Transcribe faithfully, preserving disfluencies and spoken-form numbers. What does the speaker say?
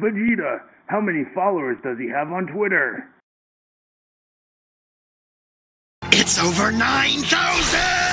Vegeta, how many followers does he have on Twitter? It's over nine thousand!